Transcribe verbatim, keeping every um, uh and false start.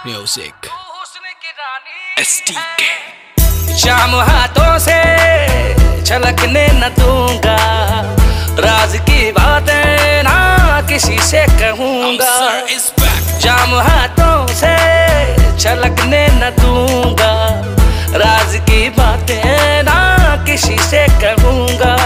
Music S T के। शाम हाथों से छलकने न दूंगा, राज की बातें ना किसी से कहूंगा। शाम हाथों से छलकने न दूंगा, राज की बातें ना किसी से कहूंगा।